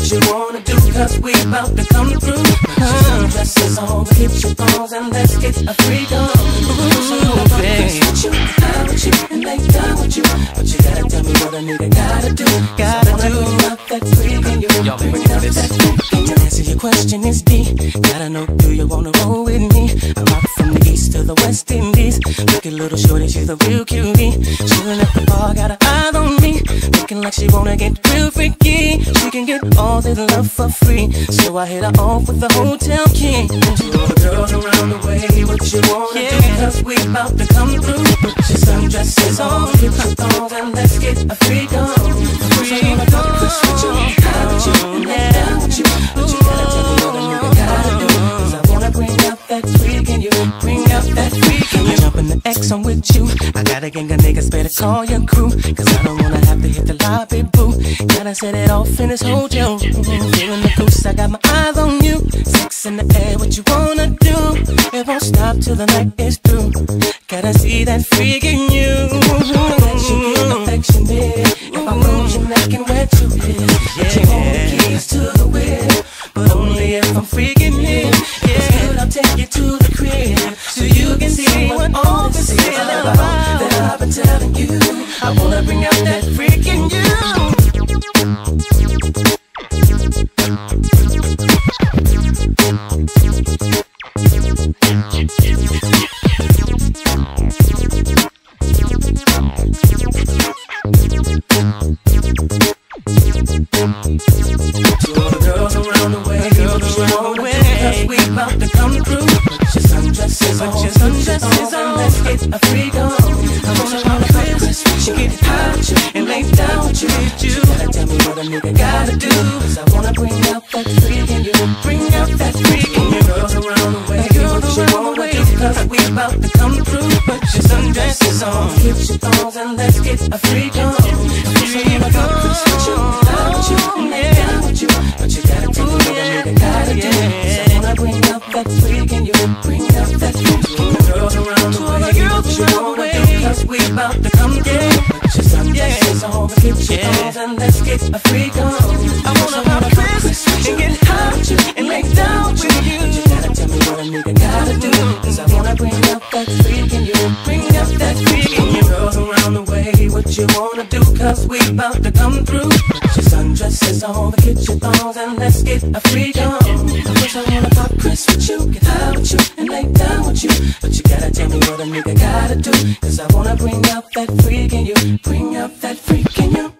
what you wanna do, cause we about to come through. Sundresses on, hit your thongs and let's get a freak on. So baby, you out with you and lay down with you, but you gotta tell me what a nigga gotta do. Gotta do up that freak in you. Bring up that freak in you. Answer your question is D. Gotta know, do you wanna roll with me? I'm out from the east to the West Indies. Look at little shorty, she's a real cutie. Chillin' at the bar, got her eye on me, looking like she wanna get real freaky. She can get all this love for free, so I hit her off with the hotel key. To all the girls around the way, what you wanna do, cause we about to come through. Put your sundresses on, hit your thongs and let's get a freak on. Freak on. With you, high with you, and lay down with you, but you gotta tell me what a nigga gotta do, cause I wanna bring out that freak in you. Bring out that freak in you. Jumping the X on with you, I got a gang of niggas, better call your crew, cause I don't wanna have to hit the lobby, boo. Gotta set it off in this hotel room. Feeling the goose, I got my eyes on you. Sex in the air, what you wanna do? It won't stop till the night is through. Gotta see that freak in you. That you get affectionate. If I roll your neck and wet you in, you hold the keys to the wheel, but only if I'm freaking in. If it's good, I'll take you to the crib, so you can see what all this is about. That I've been telling you, I wanna bring out that freak in you. To all the girls around the way, cause we about to come through. Put your sundresses on, let's get a freak on. I wanna run the Christmas with you, get high with you, and lay down with you. You gotta tell me what a nigga gotta do, cause I wanna bring out that freak in you. Bring out that freak in you. Girls around the way, what you wanna do, cause we about to come through. Put your sundresses on, hit your thongs and let's get a freak on. So you wanna go Christmas with you, high with you, and lay down with you, but you gotta tell me what a nigga gotta do, cause I wanna bring out that freak in you. Bring out that freak in you. Girls around the way, what you wanna do, cause we about to come through. Put your sundresses on, hit your thongs and let's get a freak on. I wanna pop Christmas and get high with you and lay down with you, but you gotta tell me what a nigga gotta do, cause I wanna bring out that freak in you. Bring out that freak in you. Girls around the way, what you wanna do, cause we about to come through. Put your sundresses on, hit your thongs and let's get a freak on. Cause I wanna pop Chris with you, get high with you and lay down with you, but you gotta tell me what a nigga gotta do, cause I wanna bring out that freak in you. Bring out that freak in you.